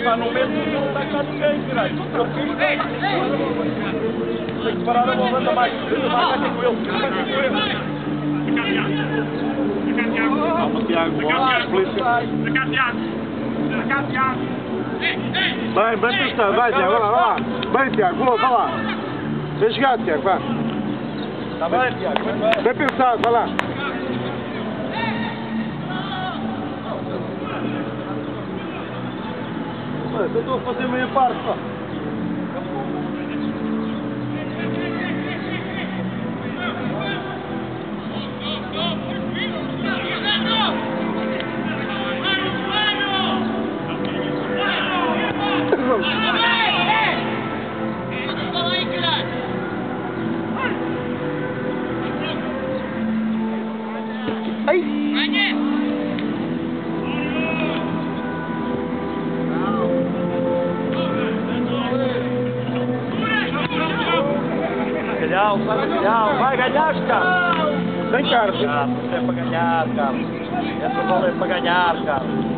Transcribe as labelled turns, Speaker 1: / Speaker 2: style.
Speaker 1: pá, não mete, não está cá ninguém, caralho. Tem que parar a bola, anda mais com ele, vai ter com ele. Calma, Tiago, polícia.
Speaker 2: Bem pensado, vai Tiago, vai lá. Bem Tiago, vai lá. Vem jogar Tiago, vá.
Speaker 1: Está bem, Tiago, bem.
Speaker 2: Bem pensado, vai lá. Mas eu estou a fazer meia parte, pá.
Speaker 1: Vai ganhar, cara.
Speaker 2: Vem, cara.
Speaker 1: É para ganhar, cara. Essa bola é para ganhar, cara.